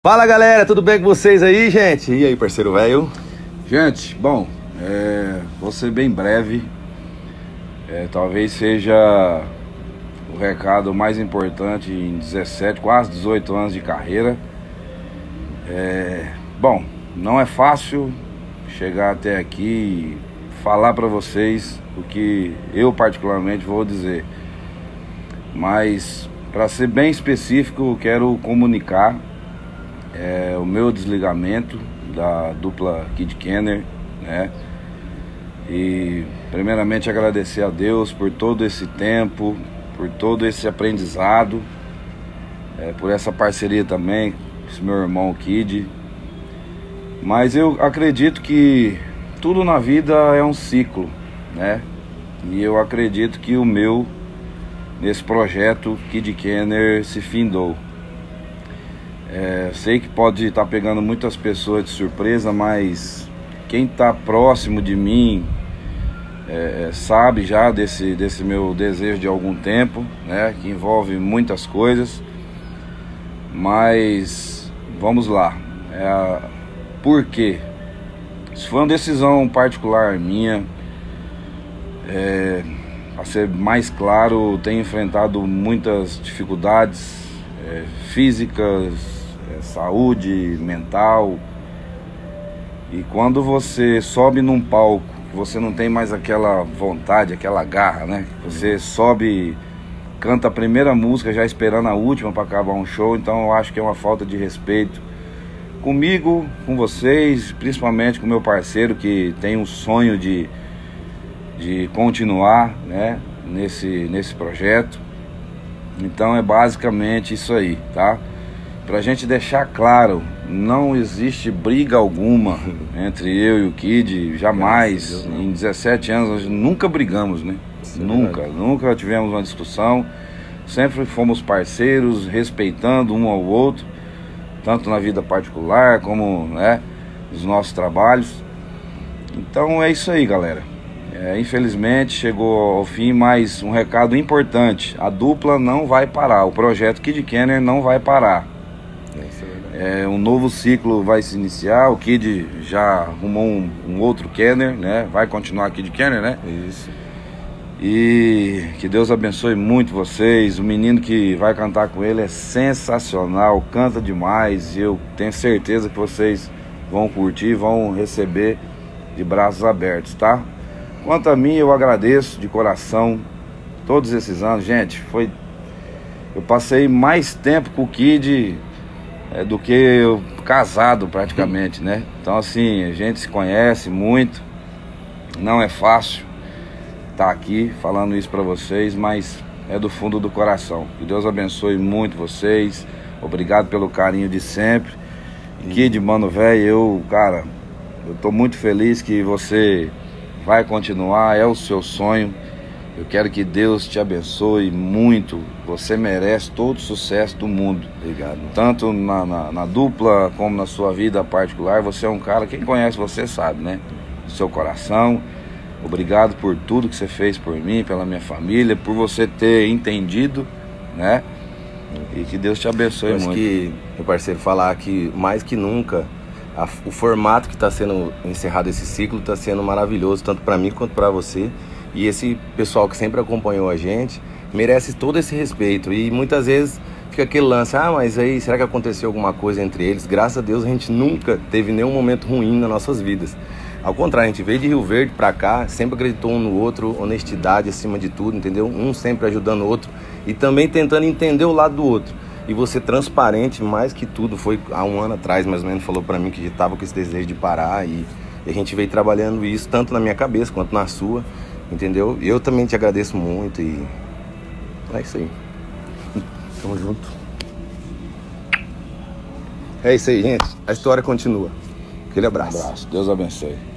Fala galera, tudo bem com vocês aí, gente? E aí, parceiro velho? Gente, bom, vou ser bem breve. Talvez seja o recado mais importante em 17, quase 18 anos de carreira. Bom, não é fácil chegar até aqui e falar para vocês o que eu particularmente vou dizer. Mas, para ser bem específico, quero comunicar o meu desligamento da dupla Kid Kenner, né? E primeiramente agradecer a Deus por todo esse tempo, por todo esse aprendizado, por essa parceria também com esse meu irmão Kid. Mas eu acredito que tudo na vida é um ciclo, né? E eu acredito que o meu, nesse projeto Kid Kenner, se findou. Sei que pode estar pegando muitas pessoas de surpresa, mas quem está próximo de mim sabe já desse meu desejo de algum tempo, né? Que envolve muitas coisas. Mas vamos lá. Por quê? Isso foi uma decisão particular minha. Para ser mais claro, tenho enfrentado muitas dificuldades físicas, saúde mental. E quando você sobe num palco, você não tem mais aquela vontade, aquela garra, né? Você sobe, canta a primeira música já esperando a última para acabar um show. Então eu acho que é uma falta de respeito comigo, com vocês, principalmente com meu parceiro que tem um sonho de continuar, né, nesse projeto. Então é basicamente isso aí, tá? Pra gente deixar claro, não existe briga alguma entre eu e o Kid, jamais. Deus, em 17 anos nós nunca brigamos, né? Nunca tivemos uma discussão. Sempre fomos parceiros, respeitando um ao outro, tanto na vida particular como, né, nos nossos trabalhos. Então é isso aí, galera. Infelizmente chegou ao fim, mas um recado importante: a dupla não vai parar, o projeto Kid Kenner não vai parar. Um novo ciclo vai se iniciar. O Kid já arrumou um outro Kenner, né? Vai continuar Kid Kenner, né? Isso. E que Deus abençoe muito vocês. O menino que vai cantar com ele é sensacional, canta demais. E eu tenho certeza que vocês vão curtir, vão receber de braços abertos, tá? Quanto a mim, eu agradeço de coração todos esses anos. Gente, eu passei mais tempo com o Kid do que eu casado praticamente, né? Então assim, a gente se conhece muito. Não é fácil estar aqui falando isso pra vocês, mas é do fundo do coração. Que Deus abençoe muito vocês. Obrigado pelo carinho de sempre. Kid, mano, velho, eu tô muito feliz que você vai continuar, é o seu sonho. Eu quero que Deus te abençoe muito. Você merece todo o sucesso do mundo. Obrigado. Tanto na dupla como na sua vida particular. Você é um cara, quem conhece você sabe, né? Do seu coração. Obrigado por tudo que você fez por mim, pela minha família, por você ter entendido, né? E que Deus te abençoe muito. Acho que, meu parceiro, falar que mais que nunca o formato que está sendo encerrado esse ciclo está sendo maravilhoso, tanto para mim quanto para você. E esse pessoal que sempre acompanhou a gente merece todo esse respeito. E muitas vezes fica aquele lance: mas aí, será que aconteceu alguma coisa entre eles? Graças a Deus a gente nunca teve nenhum momento ruim nas nossas vidas. Ao contrário, a gente veio de Rio Verde pra cá, sempre acreditou um no outro, honestidade acima de tudo, entendeu? Um sempre ajudando o outro e também tentando entender o lado do outro. E você transparente, mais que tudo, foi há um ano atrás, mais ou menos, falou pra mim que já tava com esse desejo de parar. E a gente veio trabalhando isso, tanto na minha cabeça quanto na sua, entendeu? Eu também te agradeço muito e é isso aí. Tamo junto. É isso aí, gente. A história continua. Aquele abraço. Deus abençoe.